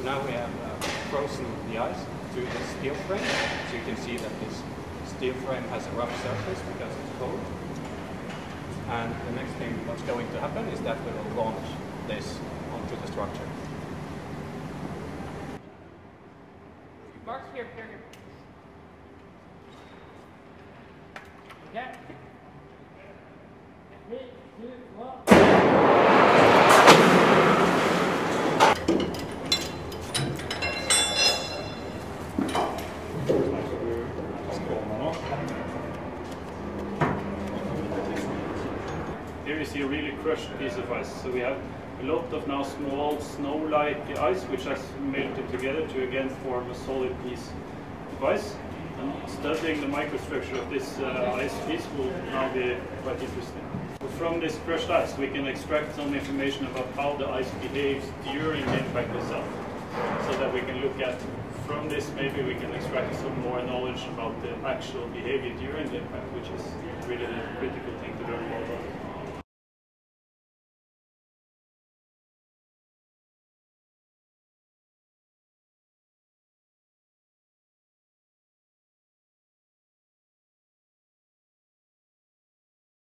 now we have frozen the ice to this steel frame. So you can see that this steel frame has a rough surface because it's cold. And the next thing what's going to happen is that we will launch this onto the structure. Mark's here. Okay. 3, 2, 1. Here you see a really crushed piece of ice. So we have a lot of now small snow-like ice which has melted together to again form a solid piece of ice. And studying the microstructure of this ice piece will now be quite interesting. So from this crushed ice we can extract some information about how the ice behaves during the impact itself. So that we can look at, from this maybe we can extract some more knowledge about the actual behavior during the impact, which is really the critical thing to learn more about.